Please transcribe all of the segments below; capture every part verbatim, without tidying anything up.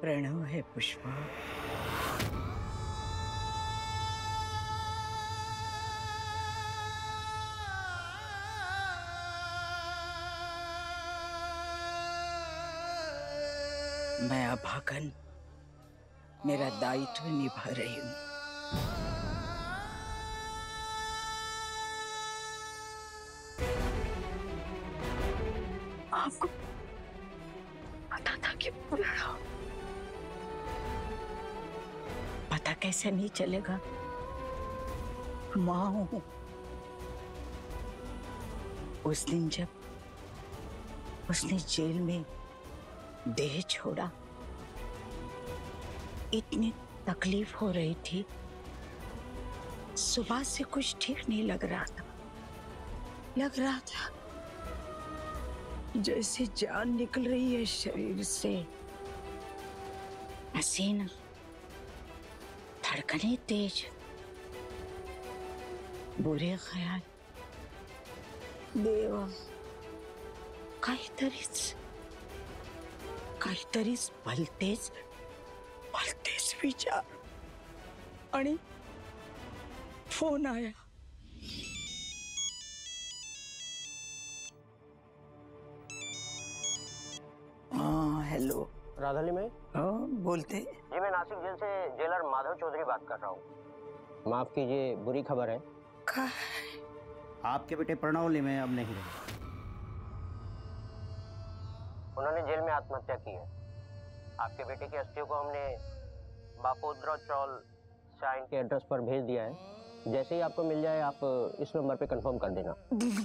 प्रणव है पुष्पा। मैं अभागन मेरा दायित्व निभा रही हूँ। आपको पता था कि प्रणव, पता कैसे नहीं चलेगा? माँ हूं। उस दिन जब उसने जेल में देह छोड़ा, इतनी तकलीफ हो रही थी, सुबह से कुछ ठीक नहीं लग रहा था। लग रहा था जैसे जान निकल रही है शरीर से। पसीना, धड़कनें तेज, बुरे ख्याल, देवा काहीतरीच काहीतरीच भलतेच भलतेच विचार। आणि फोन आया। हाँ हेलो राधाली में? हाँ बोलते। जी मैं नासिक जेल से जेलर माधव चौधरी बात कर रहा हूँ। माफ कीजिए, बुरी खबर है। क्या? आपके बेटे प्रणव में अब नहीं रहे। उन्होंने जेल में आत्महत्या की है। आपके बेटे की अस्थियों को हमने बापोद्रा चौल शाइन के एड्रेस पर भेज दिया है। जैसे ही आपको मिल जाए आप इस नंबर पे कंफर्म कर देना।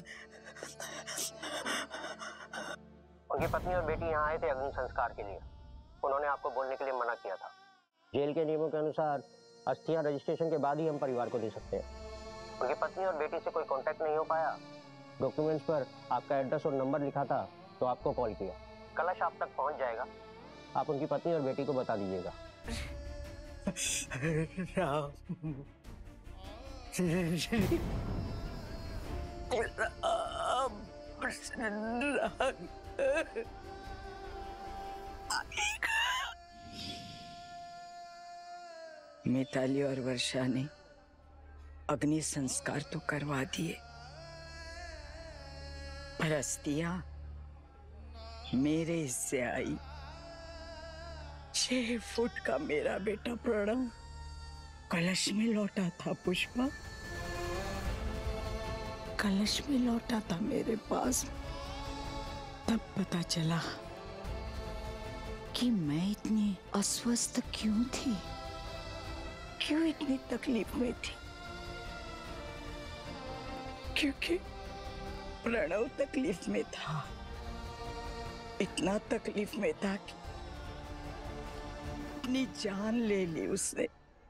उनकी पत्नी और बेटी यहाँ आए थे अग्नि संस्कार के लिए। उन्होंने आपको बोलने के लिए मना किया था। जेल के नियमों के अनुसार अस्थियां रजिस्ट्रेशन के बाद ही हम परिवार को दे सकते हैं। उनकी पत्नी और बेटी से कोई कांटेक्ट नहीं हो पाया। डॉक्यूमेंट्स पर आपका एड्रेस और नंबर लिखा था तो आपको कॉल किया। कलश आप तक पहुंच जाएगा। आप उनकी पत्नी और बेटी को बता दीजिएगा। राम राम मिताली और वर्षा ने अग्नि संस्कार तो करवा दिए, पर अस्थियां मेरे हिस्से आई। छह फुट का मेरा बेटा प्रणव कलश में लौटा था पुष्पा, कलश में लौटा था मेरे पास। तब पता चला कि मैं इतनी अस्वस्थ क्यों थी, क्यों इतनी तकलीफ में थी। क्योंकि प्रणव तकलीफ में था, इतना तकलीफ में था कि अपनी जान ले ली उसने।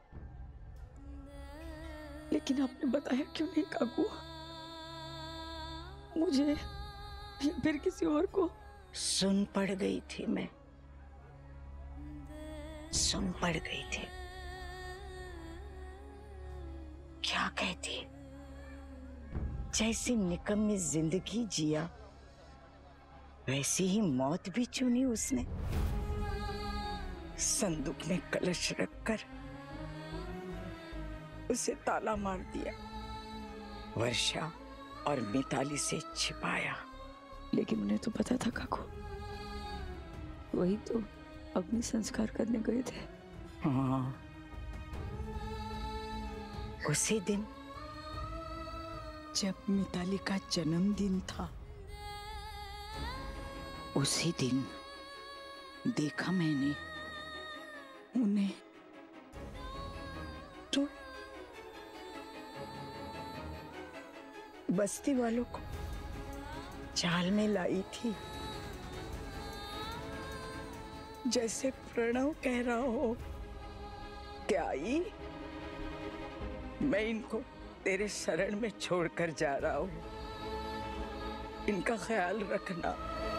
लेकिन आपने बताया क्यों नहीं काकू? मुझे या फिर किसी और को? सुन पड़ गई थी, मैं सुन पड़ गई थी। क्या कहती? जैसी निकम्मी जिंदगी जिया वैसी ही मौत भी चुनी उसने। संदूक में कलश रखकर उसे ताला मार दिया, वर्षा और मिताली से छिपाया। लेकिन उन्हें तो पता था काकू, वही तो अग्नि संस्कार करने गए थे। हाँ, उसी दिन जब मिताली का जन्मदिन था, उसी दिन देखा मैंने उन्हें। तो बस्ती वालों को चाल में लाई थी, जैसे प्रणव कह रहा हो क्या आई, मैं इनको तेरे शरण में छोड़कर जा रहा हूं, इनका ख्याल रखना।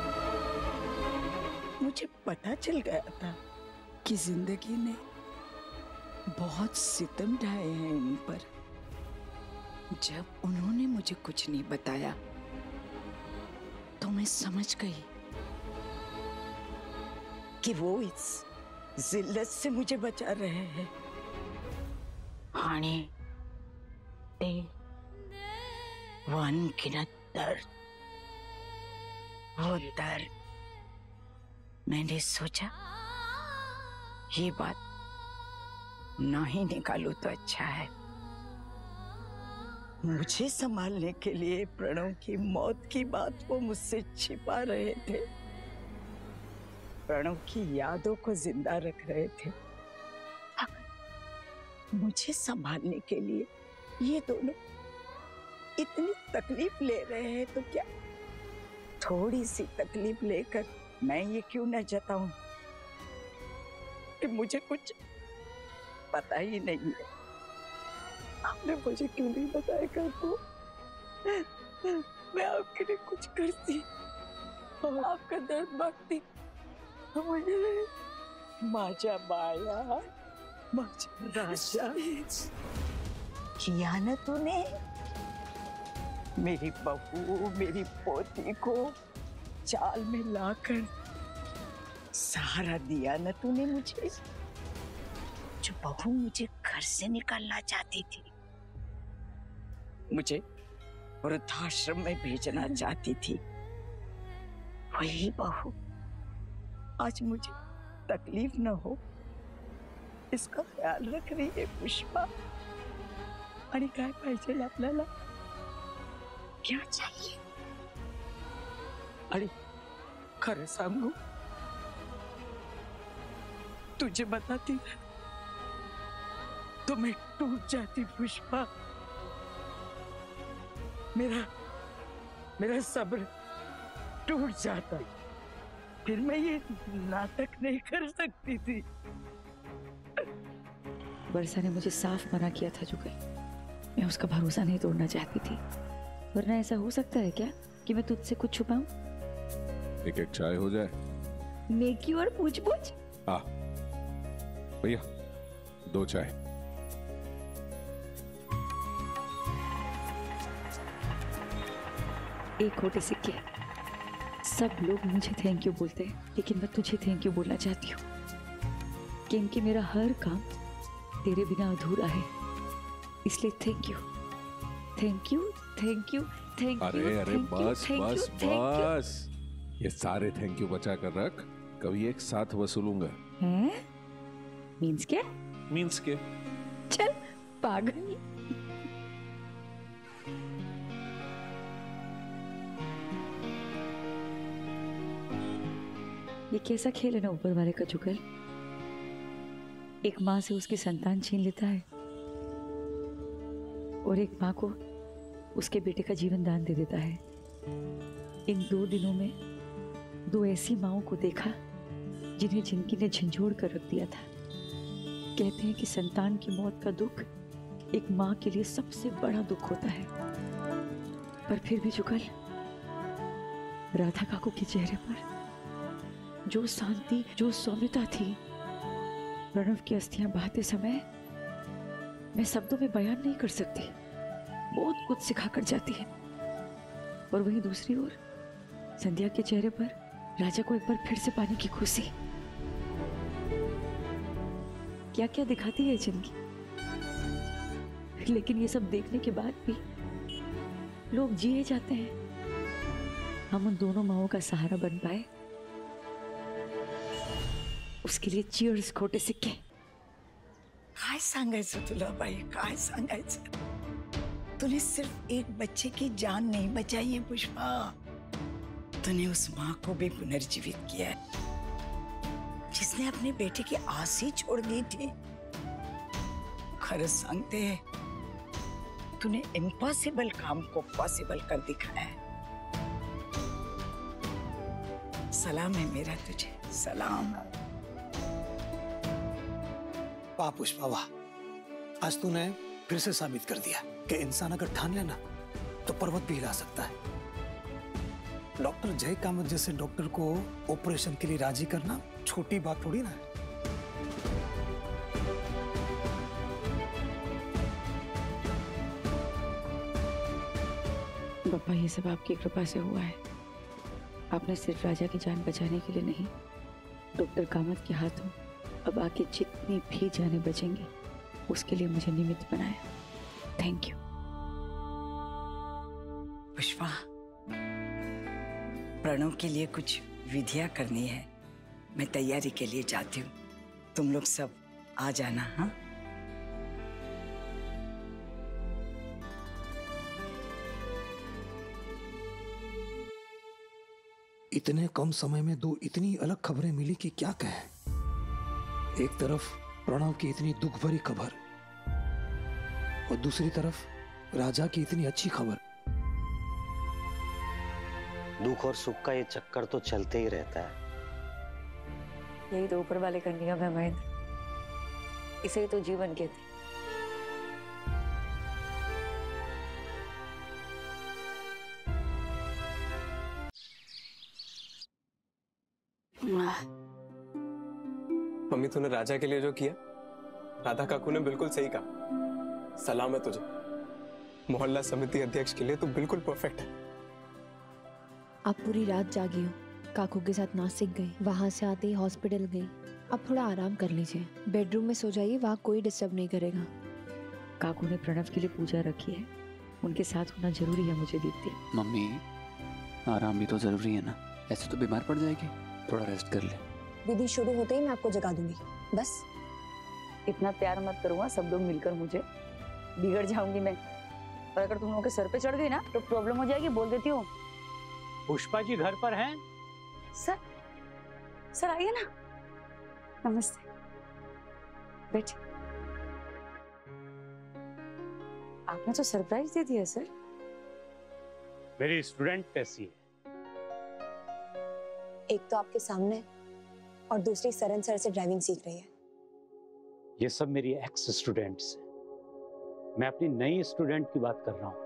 मुझे पता चल गया था कि जिंदगी ने बहुत सितम ढाए हैं इन पर। जब उन्होंने मुझे कुछ नहीं बताया तो मैं समझ गई कि वो इस जिल्लत से मुझे बचा रहे हैं। हाने ते वन गिनत दर्द, वो दर्द। मैंने सोचा ये बात ना ही निकालूं तो अच्छा है। मुझे संभालने के लिए प्रणव की मौत की बात वो मुझसे छिपा रहे थे, प्रणव की यादों को जिंदा रख रहे थे। मुझे संभालने के लिए ये दोनों इतनी तकलीफ ले रहे हैं तो क्या थोड़ी सी तकलीफ लेकर मैं ये क्यों न जताऊं कि मुझे कुछ पता ही नहीं है। आपने मुझे क्यों नहीं बताया काकू? मैं आपके लिए कुछ करती और आपका दर्द बांटती। मुझे माझा बाया, माझा राजा किया न तूने। मेरी बहू, मेरी पोती को चाल में लाकर सहारा दिया न तूने मुझे। जो बहू मुझे घर से निकालना चाहती थी, मुझे वृद्धाश्रम में भेजना चाहती थी, वही बहू आज मुझे तकलीफ न हो इसका ख्याल रख रही है। पुष्पा, आणि काय पाहिजे आपल्याला? क्या चाहिए? आणि खरं सांगू, तुझे बताती तो मैं टूट जाती पुष्पा। मेरा मेरा सब्र टूट जाता, फिर मैं ये नाटक नहीं कर सकती थी। वर्षा ने मुझे साफ मना किया था जुगल, मैं उसका भरोसा नहीं तोड़ना चाहती थी। वरना ऐसा हो सकता है क्या कि मैं तुझसे कुछ छुपाऊं? एक एक चाय हो जाए। नेकी और पूछ पूछ। हाँ भैया, दो चाय। एक खोटे सिक्के। सब लोग मुझे थैंक यू बोलते हैं, लेकिन मैं तुझे थैंक यू बोलना चाहती हूँ, क्योंकि मेरा हर काम तेरे बिना अधूरा है। इसलिए thank you, thank you, thank you, thank you. अरे अरे बस बस बस, ये सारे थैंक यू बचा कर रख, कभी एक साथ वसूलूंगा। हैं? मीन्स क्या? मीन्स के? चल पागल। ये कैसा खेल है ना ऊपर वाले का जुगल? एक माँ से उसकी संतान छीन लेता है और एक माँ को उसके बेटे का जीवन दान दे देता है। इन दो दिनों में दो ऐसी माँओं को देखा जिन्हें जिंदगी ने झंझोड़ कर रख दिया था। कहते हैं कि संतान की मौत का दुख एक माँ के लिए सबसे बड़ा दुख होता है, पर फिर भी जुगल, राधा काकू के चेहरे पर जो शांति, जो सौम्यता थी, प्रणव की अस्थियां बहाते समय मैं शब्दों में बयान नहीं कर सकती। बहुत कुछ सिखा कर जाती है। और वहीं दूसरी ओर संध्या के चेहरे पर राजा को एक बार फिर से पाने की खुशी। क्या क्या दिखाती है जिंदगी। लेकिन ये सब देखने के बाद भी लोग जिए जाते हैं। हम उन दोनों माओं का सहारा बन पाए, उसके लिए चीयर्स खोटे सिक्के। काय सांगायचं तुला बाई, काय सांगायचं? तूने सिर्फ एक बच्चे की जान नहीं बचाई है पुष्पा, तूने उस माँ को भी पुनर्जीवित किया है जिसने अपने बेटे की आस ही छोड़ दी थी। खरं सांगते, तूने इम्पॉसिबल काम को पॉसिबल कर दिखाया है। सलाम है मेरा तुझे, सलाम। वाह पुष्पा वाह, आज तूने फिर से साबित कर दिया कि इंसान अगर ठान लेना तो पर्वत भी हिला सकता है। डॉक्टर जय कामत जैसे डॉक्टर को ऑपरेशन के लिए राजी करना छोटी बात थोड़ी ना है। पापा, ये सब आपकी कृपा से हुआ है। आपने सिर्फ राजा की जान बचाने के लिए नहीं, डॉक्टर कामत के हाथों अब आके जितनी भी जाने बचेंगी उसके लिए मुझे निमित्त बनाया। Thank you. पुष्पा, प्रणव के लिए कुछ विधियां करनी है, मैं तैयारी के लिए जाती हूँ, तुम लोग सब आ जाना। हाँ, इतने कम समय में दो इतनी अलग खबरें मिली कि क्या कहें। एक तरफ प्रणव की इतनी दुख भरी खबर और दूसरी तरफ राजा की इतनी अच्छी खबर। दुख और सुख का ये चक्कर तो चलते ही रहता है। यही तो ऊपर वाले का नियम है महेंद्र, इसे ही तो जीवन कहते। मम्मी, तूने राजा के लिए जो किया, राधा काकू ने बिल्कुल सही कहा। सलाम है तुझे। मोहल्ला समिति अध्यक्ष के लिए तू बिल्कुल परफेक्ट है। आप पूरी रात जागी हो, काकू के साथ नासिक गई, वहां से आते ही हॉस्पिटल गई। अब थोड़ा आराम कर लीजिए, बेडरूम में सो जाइए, वहाँ कोई डिस्टर्ब नहीं करेगा। काकू ने प्रणव के लिए पूजा रखी है, उनके साथ होना जरूरी है मुझे दीप्ति। मम्मी, आराम भी तो जरूरी है ना, ऐसे तो बीमार पड़ जाएगी, थोड़ा रेस्ट कर ले। विधि शुरू होते ही मैं आपको जगा दूंगी, बस। इतना प्यार मत करूँगा, सब लोग मिलकर मुझे, बिगड़ जाऊंगी मैं। और अगर तुम लोगों के सर पे चढ़ गई ना तो प्रॉब्लम हो जाएगी, बोल देती हूँ। पुष्पा जी घर पर हैं? सर, सर आइए ना। नमस्ते, बैठिए। आपने तो सरप्राइज दे दिया सर। मेरी स्टूडेंट कैसी है? एक तो आपके सामने और दूसरी सरन सर से ड्राइविंग सीख रही है। ये सब मेरी एक्स स्टूडेंट्स हैं। मैं अपनी नई स्टूडेंट की बात कर रहा हूँ।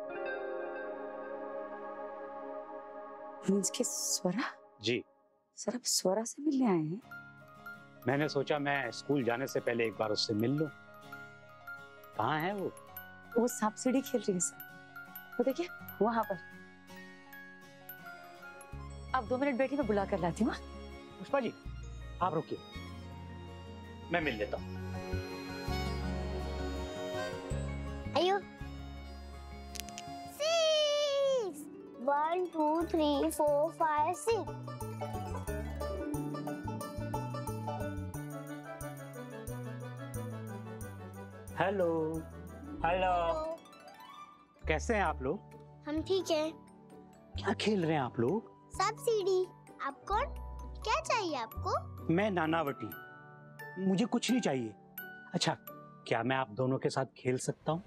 मींस के स्वरा? जी सर, आप स्वरा से मिलने आए हैं? मैंने सोचा मैं स्कूल जाने से पहले एक बार उससे मिल लूं। कहाँ है वो? वो सांप सीढ़ी खेल रही है सर, वो देखिए वहां पर। आप दो मिनट बैठिए, मैं बुला कर लाती हूँ। पुष्पा जी आप रुकिए, मैं मिल लेता हूँ। आयो। Six, one two three four five six. Hello. Hello. कैसे हैं आप लोग? हम ठीक हैं। क्या खेल रहे हैं आप लोग? सब सीढ़ी। आप कौन? क्या चाहिए आपको? मैं नानावटी, मुझे कुछ नहीं चाहिए। अच्छा, क्या मैं आप दोनों के साथ खेल सकता हूँ?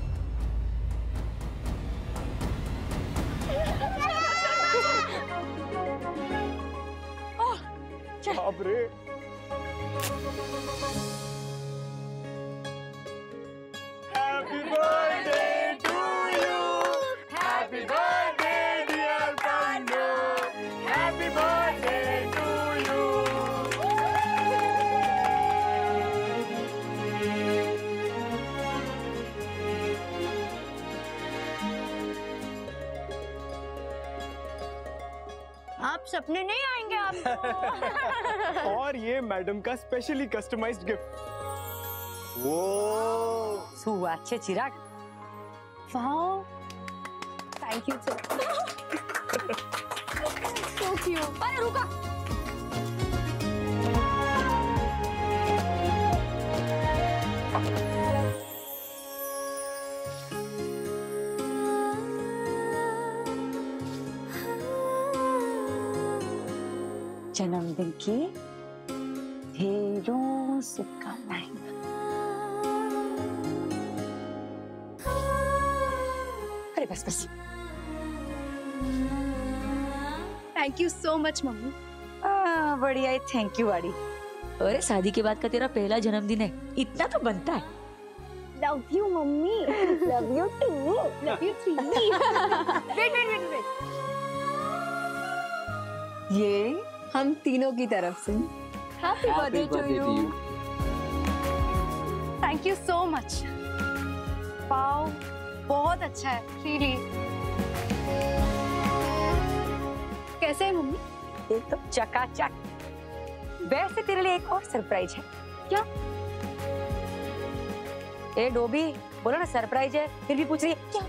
बाप रे। Happy birthday to you. Happy birthday dear Pandu. Happy birthday to you. आप सपने नहीं आएंगे आपको। और ये मैडम का स्पेशली कस्टमाइज्ड गिफ्ट। वो सुआ अच्छे Chirag. Wow, thank you sir. So cute. अरे रुका। जन्मदिन की ढेरों शुभकामनाएं। अरे बस बस। Thank you so much mummy. बढ़िया है, थैंक यू वाड़ी। अरे शादी के बाद का तेरा पहला जन्मदिन है, इतना तो बनता है। Love you mummy. Love you too. Love you three. Wait wait wait wait. ये हम तीनों की तरफ से happy birthday to you. Thank you so much. Wow, बहुत अच्छा है रियली। कैसे है मम्मी? एकदम चकाचक। वैसे तेरे लिए एक और सरप्राइज है। क्या? ए डोबी, बोलो ना सरप्राइज है, फिर भी पूछ रही है क्या?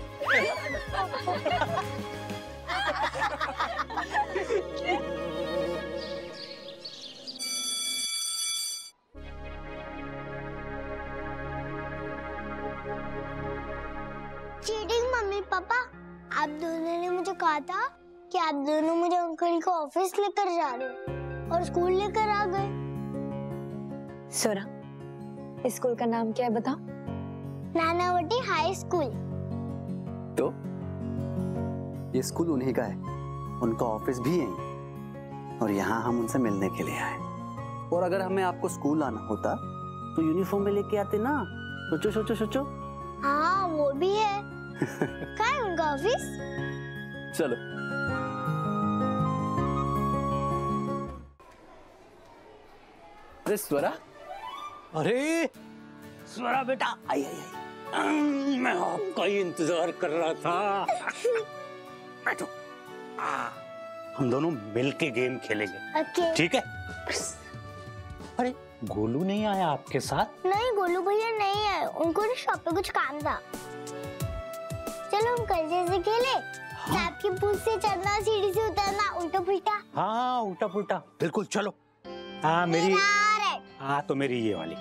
चीटिंग मम्मी पापा, आप दोनों ने मुझे कहा था कि आप दोनों मुझे अंकल को ऑफिस लेकर जा रहे हो और स्कूल लेकर आ गए। सोरा, इस स्कूल का नाम क्या है बताओ? Nanavati high school. तो ये स्कूल उन्हीं का है, उनका ऑफिस भी यहीं, और यहाँ हम उनसे मिलने के लिए आए। और अगर हमें आपको स्कूल आना होता तो यूनिफॉर्म में लेके आते ना। सोचो सोचो सोचो। हाँ वो भी है। कहाँ है उनका ऑफिस? चलो। अरे स्वरा, अरे स्वरा बेटा, आई आई आई, मैं आपका ही इंतजार कर रहा था। बैठो। आ, हम दोनों मिलके गेम खेलेंगे, okay. ठीक है? अरे गोलू नहीं आया आपके साथ? नहीं, गोलू भैया नहीं आए, उनको ना शॉप पे कुछ काम था। चलो हम कल जैसे खेले। हाँ। आपकी पूछ से चढ़ना, सीढ़ी से उतरना, उल्टा पुल्टा। हाँ उल्टा पुल्टा, बिल्कुल। चलो। हाँ मेरी, हाँ तो मेरी ये वाली।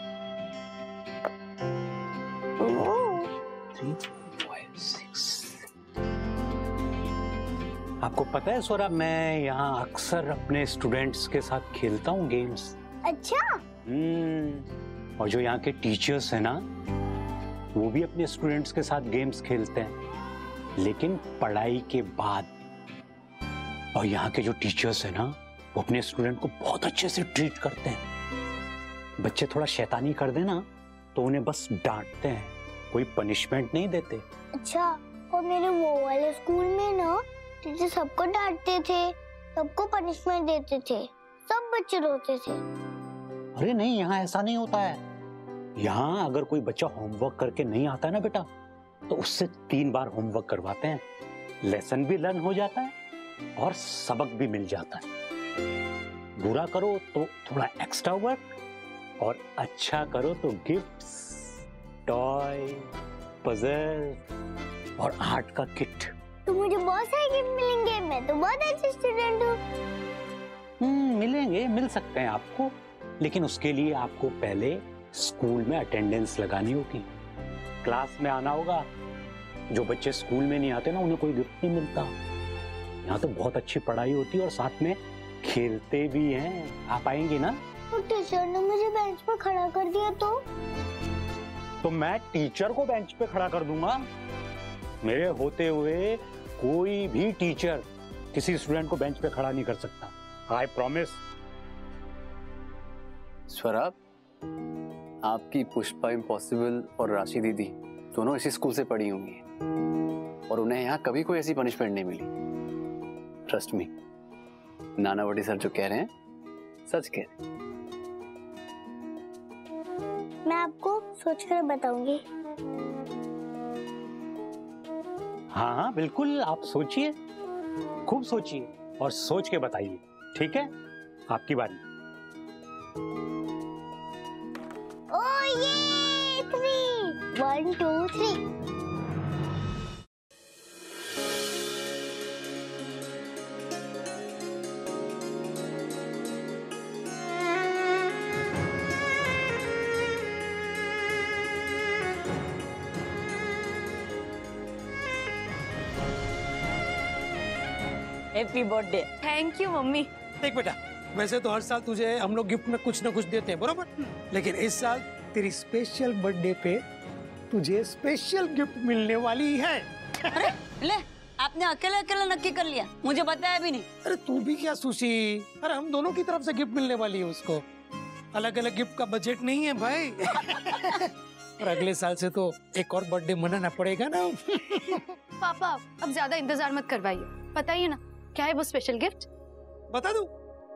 आपको पता है स्वरा, मैं यहाँ अक्सर अपने स्टूडेंट्स के साथ खेलता हूँ गेम्स। अच्छा। हम्म। और जो यहाँ के टीचर्स हैं ना, वो भी अपने स्टूडेंट्स के साथ गेम्स खेलते हैं, लेकिन पढ़ाई के बाद। और यहाँ के जो टीचर्स हैं ना, वो अपने स्टूडेंट को बहुत अच्छे से ट्रीट करते हैं। बच्चे थोड़ा शैतानी कर देना तो उन्हें बस डांटते हैं, कोई पनिशमेंट नहीं देते। अच्छा, और मेरे वो वाले स्कूल में ना टीचर सबको डांटते थे, सबको पनिशमेंट देते थे, सब बच्चे रोते थे। अरे नहीं, यहाँ ऐसा नहीं होता है। यहाँ अगर कोई बच्चा होमवर्क करके नहीं आता है ना बेटा, तो उससे तीन बार होमवर्क करवाते हैं, लेसन भी लर्न हो जाता है और सबक भी मिल जाता है। बुरा करो तो थोड़ा एक्स्ट्रा वर्क, और अच्छा करो तो गिफ्ट्स, टॉय, पजल और आर्ट का किट। तो मुझे बहुत सारे गिफ्ट मिलेंगे, मैं तो बहुत अच्छी स्टूडेंट हूँ। हम्म, मिलेंगे, मिल सकते हैं आपको, लेकिन उसके लिए आपको पहले स्कूल में अटेंडेंस लगानी होगी, क्लास में आना होगा। जो बच्चे स्कूल में नहीं आते ना, उन्हें कोई गिफ्ट नहीं मिलता। यहाँ तो बहुत अच्छी पढ़ाई होती है और साथ में खेलते भी हैं। आप आएंगे ना? तो टीचर ने मुझे बेंच पे खड़ा कर दिया तो? तो मैं टीचर को बेंच पे खड़ा कर दूंगा। मेरे होते हुए कोई भी टीचर किसी स्टूडेंट को बेंच पे खड़ा नहीं कर सकता। I promise. स्वरा, आपकी पुष्पा इम्पॉसिबल और राशि दीदी दोनों इसी स्कूल से पढ़ी हुई हैं, और उन्हें यहाँ कभी कोई ऐसी पनिशमेंट नहीं मिली। ट्रस्ट मी, नानावटी सर जो कह रहे हैं सच कह रहे हैं। मैं आपको सोचकर बताऊंगी। हाँ हाँ बिल्कुल, आप सोचिए, खूब सोचिए और सोच के बताइए, ठीक है? आपकी बारी। ओ ये three, one two three. Happy birthday. Thank you mummy. देख बेटा, वैसे तो हर साल तुझे हम लोग गिफ्ट में कुछ ना कुछ देते हैं, बरोबर? लेकिन इस साल तेरी स्पेशल बर्थडे पे तुझे स्पेशल गिफ्ट मिलने वाली है। अरे ले, आपने अकेले अकेले नक्की कर लिया, मुझे बताया भी नहीं। अरे तू भी क्या सुशी, अरे हम दोनों की तरफ से गिफ्ट मिलने वाली है उसको। अलग अलग गिफ्ट का बजट नहीं है भाई। और अगले साल से तो एक और बर्थडे मनाना पड़ेगा ना। पापा अब ज्यादा इंतजार मत करवाइए, बताइए ना क्या है वो स्पेशल गिफ्ट? बता दूं?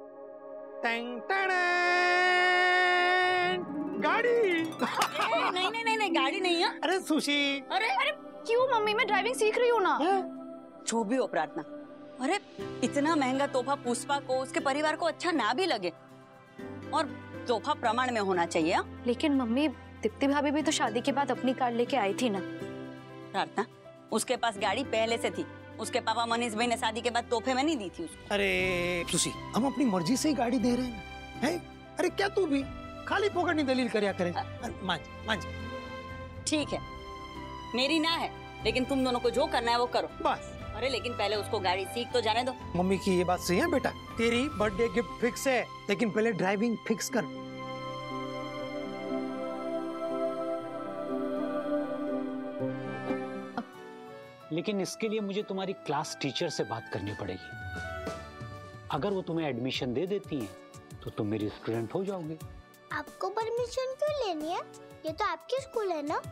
गाड़ी। नहीं नहीं नहीं नहीं, गाड़ी नहीं है। अरे सुशी। अरे अरे क्यों मम्मी, मैं ड्राइविंग सीख रही हूँ ना। जो भी हो प्रार्थना, अरे इतना महंगा तोहफा पुष्पा को, उसके परिवार को अच्छा ना भी लगे, और तोहफा प्रमाण में होना चाहिए। लेकिन मम्मी, दीप्ति भाभी भी तो शादी के बाद अपनी कार लेके आई थी ना। प्रार्थना, उसके पास गाड़ी पहले से थी। उसके पापा मनीष भाई ने शादी के बाद तोहफे में नहीं दी थी उसको। अरे सुशी, हम अपनी मर्जी से ही गाड़ी दे रहे हैं, हैं? अरे क्या तू भी खाली फोकट नहीं दलील करया करे। मान मान ठीक है, मेरी ना है, लेकिन तुम दोनों को जो करना है वो करो बस। अरे लेकिन पहले उसको गाड़ी सीख तो जाने दो। मम्मी की ये बात सही है बेटा, तेरी बर्थडे गिफ्ट फिक्स है, लेकिन पहले ड्राइविंग फिक्स कर। लेकिन इसके लिए मुझे तुम्हारी क्लास टीचर से बात करनी पड़ेगी। अगर वो तुम्हें एडमिशन दे देती हैं तो तुम मेरी स्टूडेंट हो जाओगे। आपको परमिशन क्यों लेनी है? ये तो आपकी स्कूल है ना।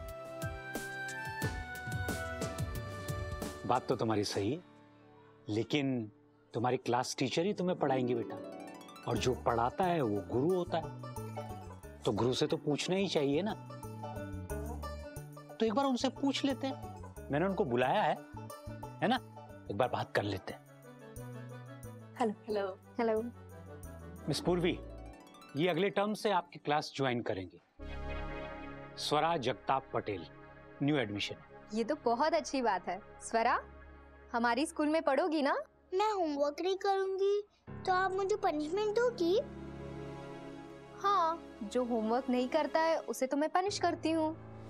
बात तो तुम्हारी सही है, लेकिन तुम्हारी क्लास टीचर ही तुम्हें पढ़ाएंगे बेटा, और जो पढ़ाता है वो गुरु होता है। तो गुरु से तो पूछना ही चाहिए ना। तो एक बार उनसे पूछ लेते हैं, मैंने उनको बुलाया है है ना, एक बार बात कर लेते हैं। हेलो हेलो हेलो मिस पूर्वी, ये अगले टर्म से आपकी क्लास ज्वाइन करेंगे। Swara Jagtap Patel, new admission. ये तो बहुत अच्छी बात है। स्वरा, हमारी स्कूल में पढ़ोगी ना? मैं होमवर्क नहीं करूंगी तो आप मुझे पनिशमेंट दोगी? हाँ, जो होमवर्क नहीं करता है उसे तो मैं पनिश करती हूँ।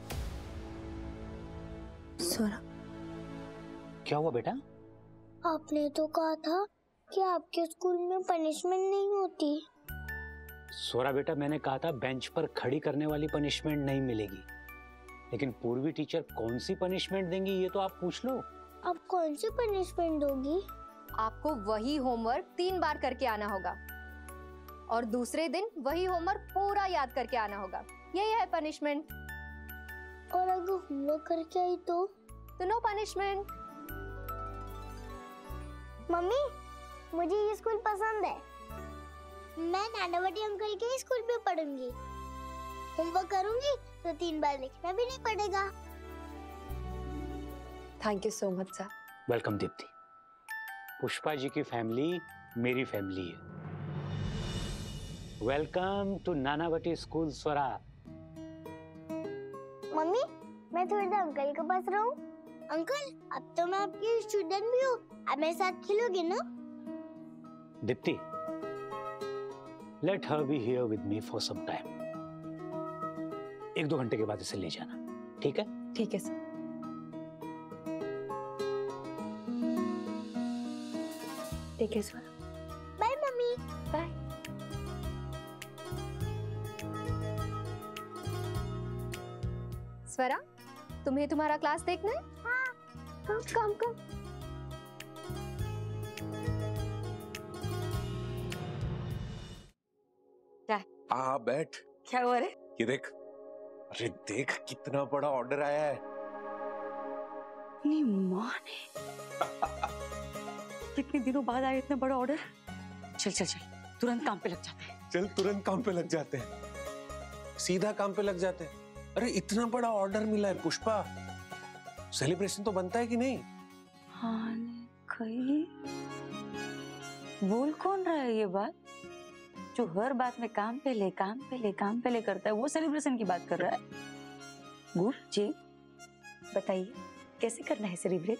स्वरा, क्या हुआ बेटा? आपने तो कहा था कि आपके स्कूल में पनिशमेंट नहीं होती। स्वरा बेटा, मैंने कहा था बेंच पर खड़ी करने वाली पनिशमेंट नहीं मिलेगी, लेकिन पूर्वी टीचर कौन सी पनिशमेंट देंगी ये तो आप पूछ लो। आप कौन सी पनिशमेंट दोगी? आपको वही होमवर्क तीन बार करके आना होगा और दूसरे दिन वही होमवर्क पूरा याद करके आना होगा। यही है पनिशमेंट। और अगर होमवर्क करके आई तो? तो नो पनिशमेंट। मम्मी, मुझे ये स्कूल पसंद है। मैं नानावटी अंकल के स्कूल में पढ़ूंगी। होमवर्क करूंगी तो तीन बार लिखना भी नहीं पड़ेगा। Thank you so much sir. Welcome Deepti. Pushpa ji की फैमिली मेरी फैमिली है। Welcome to Nanavati school Swara. Mummy, मैं थोड़ी देर अंकल के पास रहूं? अंकल, अब तो मैं आपकी स्टूडेंट भी हूँ, आप मेरे साथ खेलोगे ना? Deepti, let her be here with me for some time. एक दो घंटे के बाद इसे ले जाना, ठीक है? ठीक है सर। ठीक है sir. Bye mummy. Bye. Swara, तुम्हें तुम्हारा क्लास देखना है? हाँ। कम कम कम। क्या? आ बैठ। क्या हुआ रे? ये देख, अरे देख कितना बड़ा ऑर्डर आया है। नहीं माँ ने कितने दिनों बाद आया इतना बड़ा ऑर्डर। चल चल चल, तुरंत काम पे लग जाते हैं। चल तुरंत काम पे लग जाते हैं, सीधा काम पे लग जाते हैं। अरे इतना बड़ा ऑर्डर मिला है पुष्पा, सेलिब्रेशन तो बनता है कि नहीं? हाँ कहीं बोल कौन रहा है ये बात? जो हर बात में काम पे ले काम पे ले काम पे ले करता है, वो सेलिब्रेशन की बात कर रहा है। गुर जी बताइए कैसे करना है सेलिब्रेट?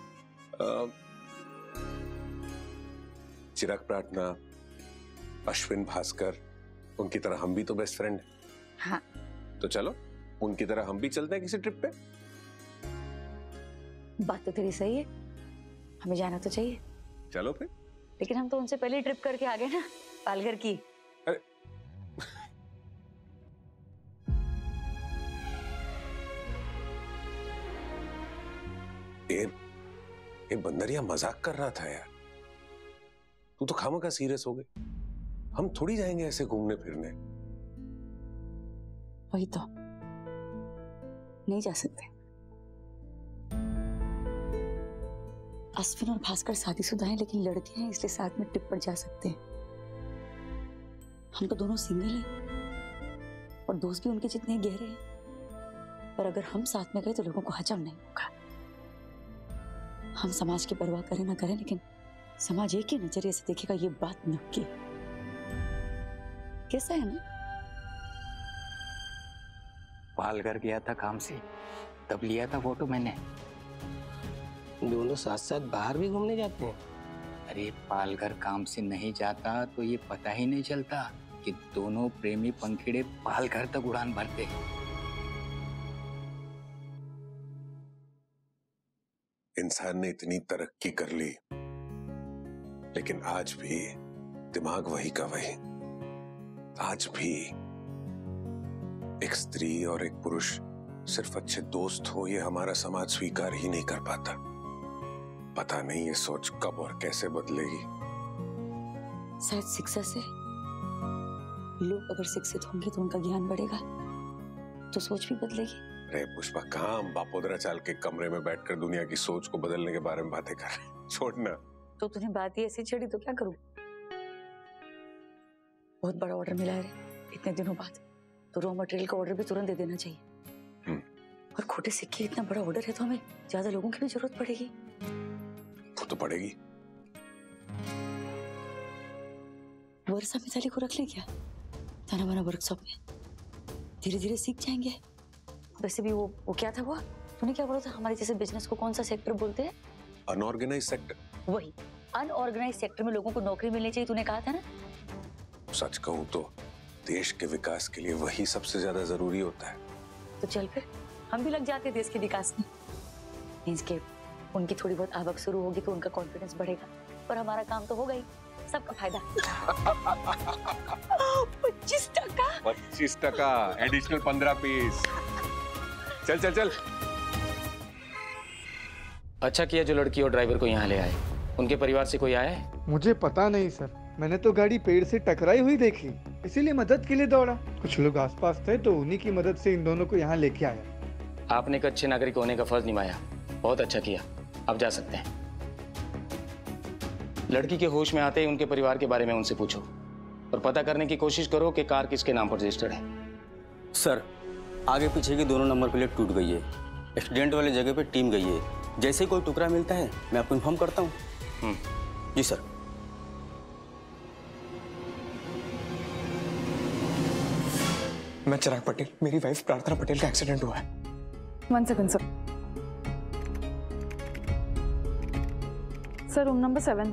चिराग, प्रार्थना, अश्विन, भास्कर, उनकी तरह हम भी तो बेस्ट फ्रेंड हैं। हाँ तो चलो उनकी तरह हम भी चलते हैं किसी ट्रिप पे। बात तो तेरी सही है, हमें जाना तो चाहिए। चलो फिर। लेकिन हम तो उनसे पहले ट्रिप करके आ गए ना, पालघर की। अरे ये, ये बंदरिया मजाक कर रहा था यार, तू तो खामखा सीरियस हो गई। हम थोड़ी जाएंगे ऐसे घूमने फिरने। वही तो, नहीं जा सकते। अश्विन और भास्कर शादीशुदा हैं, लेकिन लड़के हैं इसलिए साथ में ट्रिप पर जा सकते हैं। हम तो दोनों सिंगल हैं और दोस्त भी उनके जितने गहरे हैं, पर अगर हम साथ में गए तो लोगों को हजम नहीं होगा। हम समाज की परवाह करें ना करें, लेकिन समाज एक ही नजरिए से देखेगा, ये बात नक्की। कैसा है ना? पालघर गया था काम से, तब लिया था फोटो मैंने। दोनों साथ साथ बाहर भी घूमने जाते हैं? अरे पालघर काम से नहीं जाता तो ये पता ही नहीं चलता कि दोनों प्रेमी पंखिड़े पालघर तक उड़ान भरते। इंसान ने इतनी तरक्की कर ली, लेकिन आज भी दिमाग वही का वही। आज भी एक स्त्री और एक पुरुष सिर्फ अच्छे दोस्त हो, ये हमारा समाज स्वीकार ही नहीं कर पाता। पता नहीं ये सोच कब और कैसे बदलेगी। शायद शिक्षा से लोग अगर शिक्षित होंगे तो उनका ज्ञान बढ़ेगा, तो सोच भी बदलेगी। अरे पुष्पा, कहाँ हम बापोदरा चाल के कमरे में बैठकर दुनिया की सोच को बदलने के बारे में बातें कर रहे हैं। छोड़ना। तो तुम्हें बात ही ऐसी छेड़ी तो क्या करूं? बहुत बड़ा ऑर्डर मिला है इतने दिनों बाद, तो रॉ मटेरियल का ऑर्डर भी तुरंत दे देना चाहिए। और खोटे सिक्के, इतना बड़ा ऑर्डर है तो हमें ज्यादा लोगों की भी जरूरत पड़ेगी। वो तो पड़ेगी। वर्षा मिताली को रख ले क्या ताना बाना वर्कशॉप में? धीरे धीरे सीख जाएंगे। वैसे भी वो वो क्या था, वो तूने क्या बोला था, हमारे जैसे बिजनेस को कौन सा सेक्टर बोलते हैं? Unorganised sector. वही अनऑर्गेनाइज सेक्टर में लोगों को नौकरी मिलनी चाहिए, तूने कहा था ना। सच कहूं तो देश के विकास के लिए वही सबसे ज्यादा जरूरी होता है। तो चल फिर हम भी लग जाते हैं देश के विकास में। मींस के उनकी थोड़ी बहुत आवक शुरू होगी तो उनका कॉन्फिडेंस बढ़ेगा, पर हमारा काम तो होगा ही, सबका फायदा। पच्चीस टका पच्चीस टका एडिशनल पंद्रह पीस। चल चल चल। अच्छा किया जो लड़की और ड्राइवर को यहाँ ले आए। उनके परिवार से कोई आया है? मुझे पता नहीं सर, मैंने तो गाड़ी पेड़ से टकराई हुई देखी, इसीलिए मदद के लिए दौड़ा। कुछ लोग आसपास थे तो उन्हीं की मदद से इन दोनों को यहाँ लेके आया। आपने एक अच्छे नागरिक होने का फर्ज निभाया, बहुत अच्छा किया। आप जा सकते हैं। लड़की के होश में आते ही उनके परिवार के बारे में उनसे पूछो और पता करने की कोशिश करो कि कार किसके नाम पर रजिस्टर्ड है। सर, आगे पीछे की दोनों नंबर प्लेट टूट गई है। एक्सीडेंट वाली जगह पे टीम गई है। जैसे कोई टुकड़ा मिलता है मैं आपको इन्फॉर्म करता हूँ। जी सर। मैं चिराग पटेल, मेरी वाइफ प्रार्थना पटेल का एक्सीडेंट हुआ है। One second sir. Sir room number seven.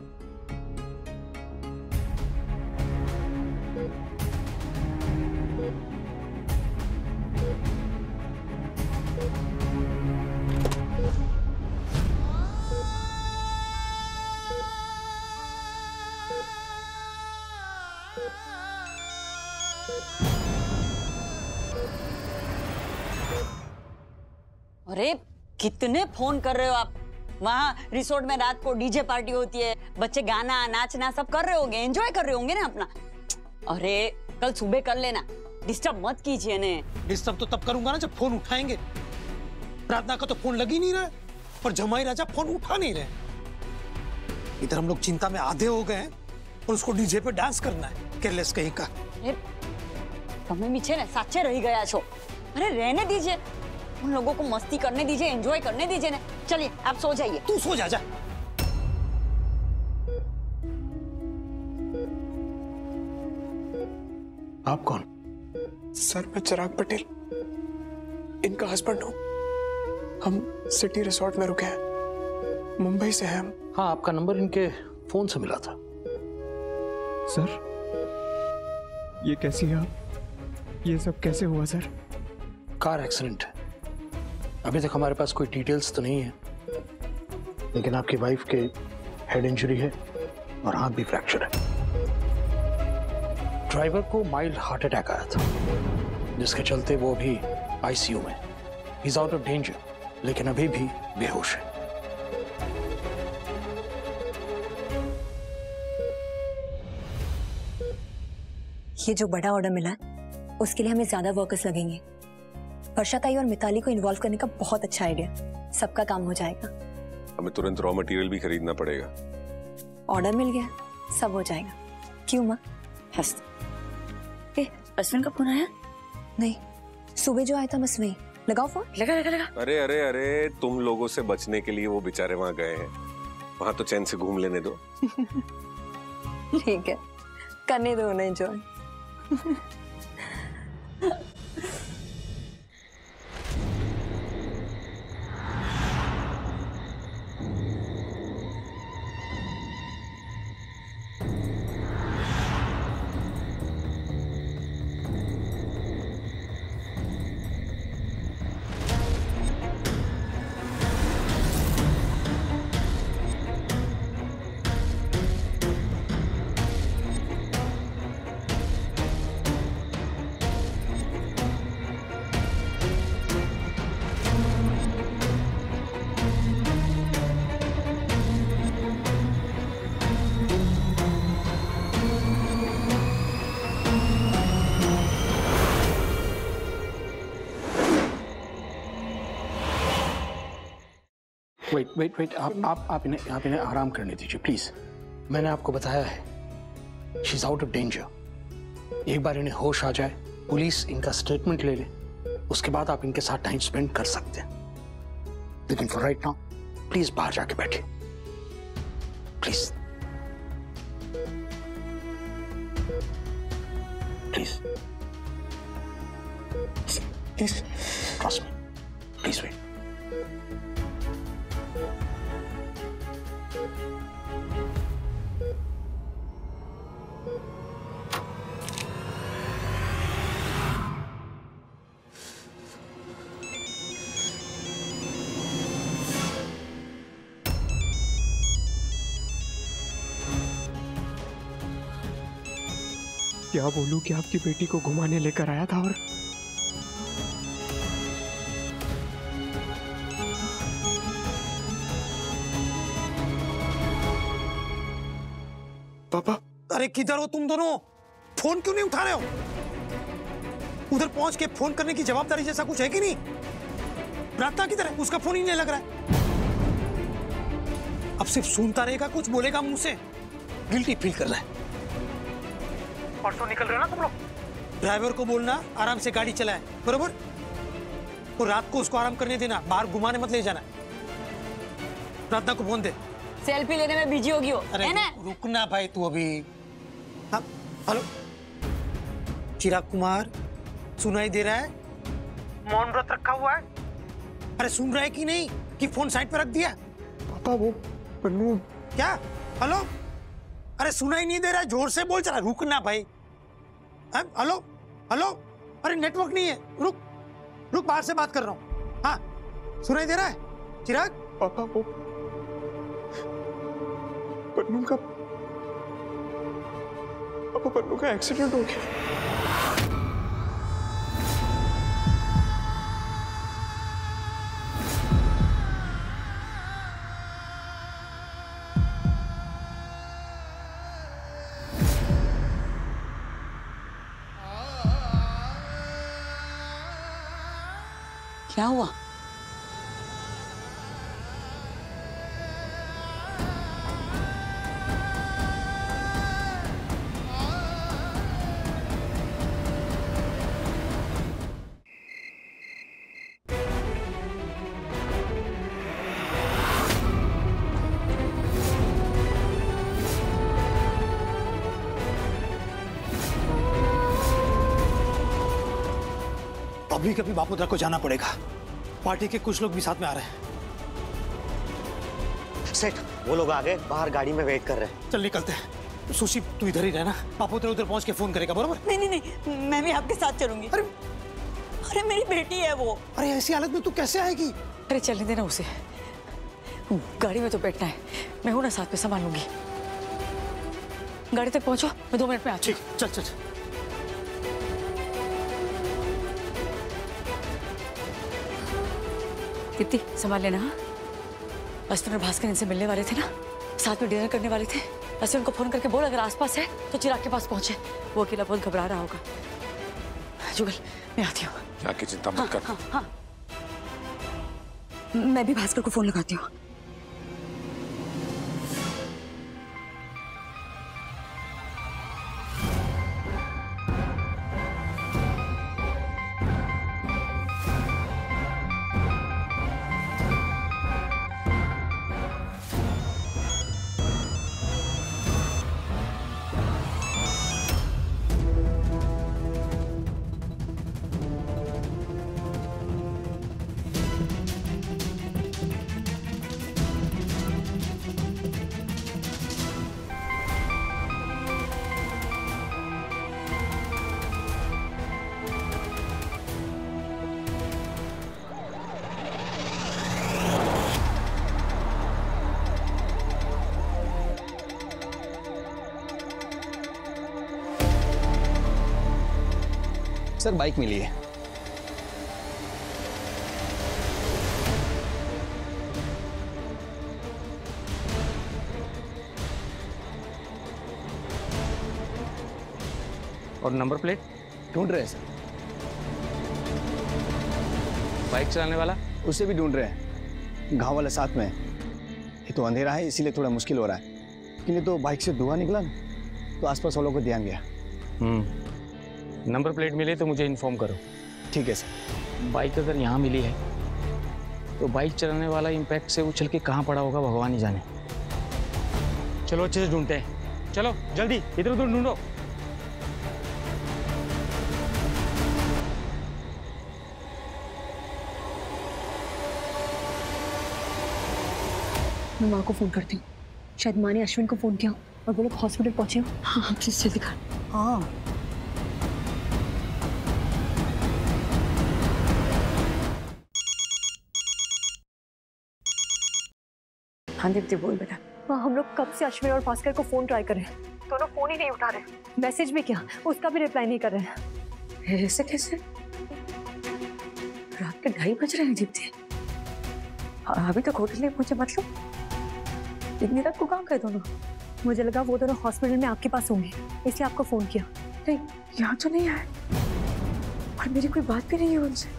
अरे कितने फोन कर रहे हो आप? वहाँ रिसोर्ट में रात को डीजे पार्टी होती है, बच्चे गाना नाचना सब कर रहे होंगे, एंजॉय कर रहे होंगे ना अपना। अरे कल सुबह कर लेना, डिस्टर्ब मत कीजिए ने। डिस्टर्ब तो तब करूंगा ना जब फोन उठाएंगे। प्रार्थना का तो फोन लग ही नहीं रहा है और जमाई राजा फोन उठा नहीं रहे। इधर हम लोग चिंता में आधे हो गए हैं और उसको डीजे पे डांस करना है। केयरलेस कहीं का। તમે બી છે ને સાચે રહી ગયા છો। अरे रहने दीजिए, उन लोगों को मस्ती करने दीजिए, एंजॉय करने दीजिए ना। चलिए आप सो जाइए। तू सो जा जा। आप कौन? सर मैं चिराग पटेल, इनका हस्बैंड हूँ। हम सिटी रिसोर्ट में रुके हैं, मुंबई से हैं हम। हाँ, आपका नंबर इनके फोन से मिला था। सर ये कैसी है आप? ये सब कैसे हुआ सर? कार एक्सीडेंट है। अभी तक हमारे पास कोई डिटेल्स तो नहीं है, लेकिन आपकी वाइफ के हेड इंजरी है और हाथ भी फ्रैक्चर है। ड्राइवर को माइल्ड हार्ट अटैक आया था, जिसके चलते वो अभी आईसीयू में। He is out of danger, लेकिन अभी भी बेहोश है। ये जो बड़ा ऑर्डर मिला है उसके लिए हमें ज्यादा वर्कर्स लगेंगे। वर्षा ताई और मिताली को इन्वॉल्व करने का बहुत अच्छा आइडिया। सबका काम हो जाएगा। हमें तुरंत रॉ मटेरियल भी खरीदना पड़ेगा। ऑर्डर मिल गया, सब हो जाएगा। क्यों माँ? अश्विन का फोन आया? नहीं, सुबह जो आया था बस वही। लगाओ फोन। लगा लगा लगा। अरे अरे अरे, तुम लोगों से बचने के लिए वो बेचारे वहां गए हैं। वहां तो चैन से घूम लेने दो। ठीक है, करने दो उन्हें एंजॉय। वेट वेट वेट आप आप आप इन्हें आप इन्हें आराम करने दीजिए प्लीज। मैंने आपको बताया है she is out of danger. एक बार इन्हें होश आ जाए, पुलिस इनका स्टेटमेंट ले ले, उसके बाद आप इनके साथ टाइम स्पेंड कर सकते हैं। लेकिन फॉर राइट नाउ प्लीज बाहर जाके बैठिए please please please trust me please wait. क्या बोलूं कि आपकी बेटी को घुमाने लेकर आया था और पापा, अरे किधर हो तुम दोनों? फोन क्यों नहीं उठा रहे हो? उधर पहुंच के फोन करने की जवाबदारी जैसा कुछ है कि नहीं? प्रार्थना किधर है? उसका फोन ही नहीं लग रहा है। अब सिर्फ सुनता रहेगा, कुछ बोलेगा मुंह से। गिल्टी फील कर रहा है। परसों निकल रहे ना तुम लोग? ड्राइवर को बोलना आराम से गाड़ी चलाए, बरोबर? और रात को उसको आराम करने देना, बाहर घुमाने मत ले जाना। प्रार्थना को फोन दे। सेल्फी लेने में बिजी होगी हो, अरे है ना? रुकना भाई तू अभी। हाँ, हेलो चिराग कुमार, सुनाई दे रहा है? मौन व्रत रखा हुआ है? अरे सुन रहा है कि नहीं कि फोन साइड पे रख दिया? पापा वो पन्नू। क्या? हेलो? अरे सुनाई नहीं दे रहा है? जोर से बोल चला। रुकना भाई। हेलो हेलो, अरे नेटवर्क नहीं है, रुक रुक, बाहर से बात कर रहा हूँ। हाँ सुनाई दे रहा है चिराग? पापा वो पन्नू का पापा पन्नू का एक्सीडेंट हो गया। क्या हुआ? अभी कभी बापोद्रा को जाना पड़ेगा। पार्टी के कुछ लोग भी साथ में आ रहे हैं। सेठ, वो लोग आगे बाहर गाड़ी में वेट कर रहे हैं। चल निकलते हैं। सुशी तू इधर ही रहना, बापोद्रा उधर पहुंच के फोन करेगा, बरोबर? नहीं नहीं नहीं, मैं भी आपके साथ चलूंगी। अरे अरे मेरी बेटी है वो। अरे ऐसी हालत में तू कैसे आएगी? अरे चलने देना उसे, गाड़ी में तो बैठना है, मैं हूं ना साथ में, संभाल लूंगी। गाड़ी तक पहुंचो, मैं दो मिनट में आती हूँ। चल चल चल। दीप्ति संभाल लेना। हाँ, अश्विन और भास्कर इनसे मिलने वाले थे ना, साथ में डिनर करने वाले थे। अश्विन को फोन करके बोल अगर आसपास है तो चिराग के पास पहुंचे। वो अकेला बहुत घबरा रहा होगा। जुगल मैं आती हूँ। जाके चिंता मत कर। हाँ, हाँ, हाँ। मैं भी भास्कर को फोन लगाती हूँ। सर बाइक मिली है। और नंबर प्लेट ढूंढ रहे हैं सर। बाइक चलाने वाला? उसे भी ढूंढ रहे हैं, गांव वाले साथ में है। तो अंधेरा है इसलिए थोड़ा मुश्किल हो रहा है, लेकिन ये तो बाइक से धुआं निकला ना तो आसपास वालों को ध्यान गया। हम्म नंबर प्लेट मिले तो मुझे इन्फॉर्म करो। ठीक है सर। बाइक अगर यहाँ मिली है तो बाइक चलाने वाला इम्पैक्ट से उछल के कहाँ पड़ा होगा भगवान ही जाने। चलो अच्छे से ढूंढते हैं, चलो जल्दी इधर उधर ढूंढो। मैं माँ को फोन करती हूँ, शायद माँ ने अश्विन को फोन किया और वो लोग हॉस्पिटल पहुंचे हो। हाँ हाँ प्लीज जल्दी कर। हाँ हाँ दीप्ति बोल बेटा। हाँ हम लोग कब से अश्विन और भास्कर को फोन ट्राई कर रहे हैं, दोनों फोन ही नहीं उठा रहे, मैसेज भी किया उसका भी रिप्लाई नहीं कर रहे हैं। ऐसे कैसे? रात के ढाई बज रहे हैं दीप्ति, अभी तक होटल नहीं पहुंचे, मतलब इतनी रात को कहाँ गए दोनों? मुझे लगा वो दोनों हॉस्पिटल में आपके पास होंगे इसलिए आपको फोन किया। नहीं यहाँ तो नहीं आए और मेरी कोई बात भी नहीं है उनसे।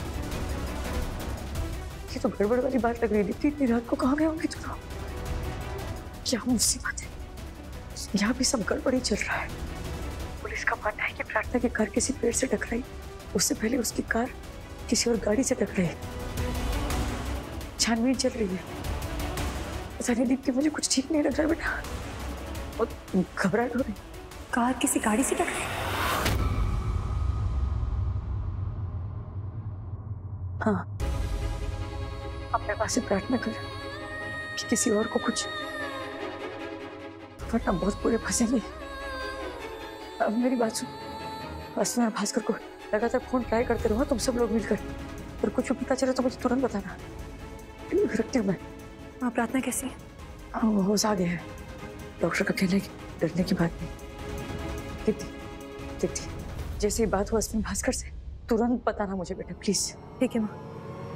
ये तो गड़बड़ वाली बात लग रही थी, इतनी रात को कहाँ गए होंगे दोनों? क्या मुसीबत है, यहाँ भी सब गड़बड़ ही चल रहा है। पुलिस का मानना है कि प्रार्थना की कार किसी पेड़ से टकराई, उससे पहले उसकी कार किसी और गाड़ी से टकराई। छानबीन चल रही है। पता नहीं दीप्ति मुझे कुछ ठीक नहीं लग रहा बेटा, और घबराहट हो रही। कार किसी गाड़ी से टकराई? हाँ अपने पास से प्रार्थना कर कि किसी और को कुछ, वरना बहुत बुरे फंसेंगे। अब मेरी बात सुन, अश्विन और भास्कर को लगातार फोन ट्राई करते रहो तुम सब लोग मिलकर, और कुछ भी पता चले तो मुझे तुरंत बताना। रखती हूँ मैं। हाँ प्रार्थना कैसी है? हाँ वो होश आ गया है, डॉक्टर का कहना है कि डरने की बात नहीं। दीप्ति दीप्ति जैसे ही बात हो अश्विन भास्कर से तुरंत बताना मुझे बेटा प्लीज। ठीक है माँ।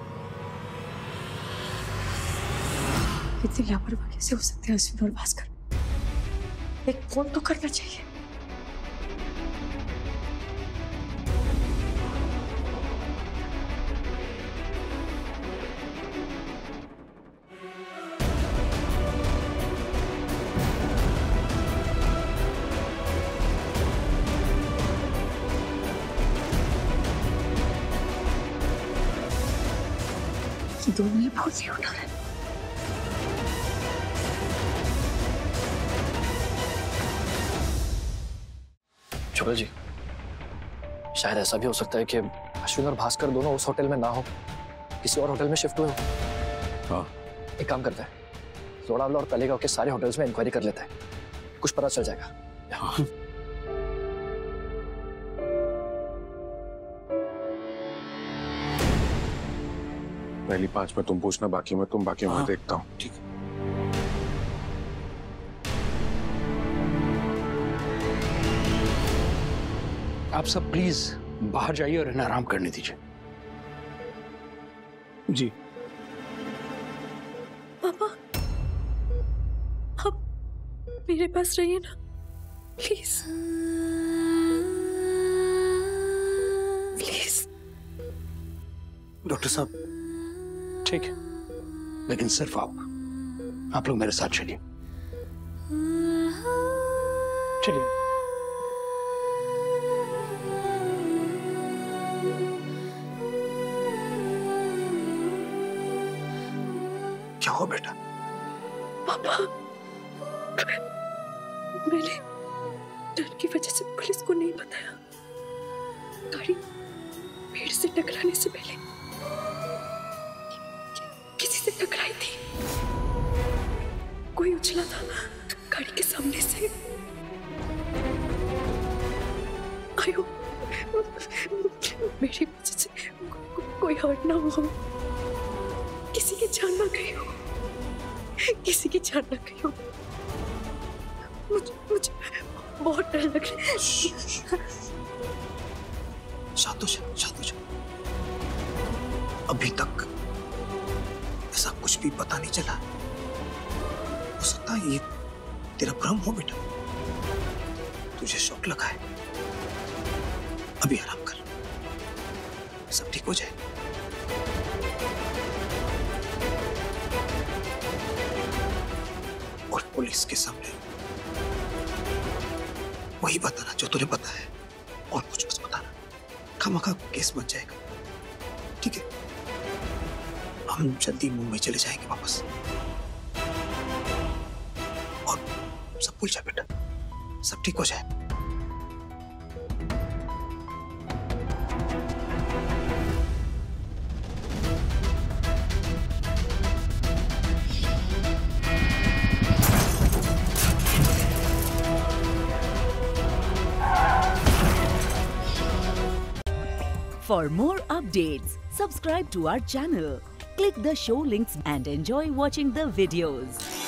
इतनी लापरवाही कैसे हो सकते हैं अश्विन और भास्कर? एक फोन तो करना चाहिए। दोनों ही फोन नहीं उठा रहे। चलो जी, शायद ऐसा भी हो सकता है कि अश्विन और भास्कर दोनों उस होटल में ना हो, किसी और होटल में शिफ्ट हुए हो। हाँ एक काम करता है, जोड़ावला और तलेगांव के सारे होटल्स में इंक्वायरी कर लेता है, कुछ पता चल जाएगा। हाँ। पहली पांच में तुम पूछना, बाकी में तुम, बाकी मैं देखता हूँ। ठीक है। आप सब प्लीज बाहर जाइए और इन्हें आराम करने दीजिए। जी पापा आप मेरे पास रहिए ना प्लीज प्लीज। डॉक्टर साहब ठीक है, लेकिन सिर्फ आप आप लोग मेरे साथ चलिए। चलिए। क्या हो बेटा? पापा मैंने डर की वजह से पुलिस को नहीं बताया, गाड़ी पेड़ से टकराने से पहले किसी से टकराई थी, कोई उछला था गाड़ी के सामने से। आयो मेरी वजह से को, कोई हर्ट ना हो, किसी की जान ना गई हो, किसी की जान ना गई हो। मुझे मुझे बहुत डर लग रहा है। शांत हो जा, शांत हो जा। अभी तक ऐसा कुछ भी पता नहीं चला, हो सकता है ये तेरा भ्रम हो बेटा, तुझे शौक लगा है। अभी आराम कर, सब ठीक हो जाए। पुलिस के सामने वही बताना जो तुझे पता है और कुछ मत बताना, खामखा केस बच जाएगा। ठीक है, हम जल्दी मुंबई चले जाएंगे वापस, और सब भूल जाए बेटा, सब ठीक हो जाए। For more updates, subscribe to our channel, click the show links and enjoy watching the videos.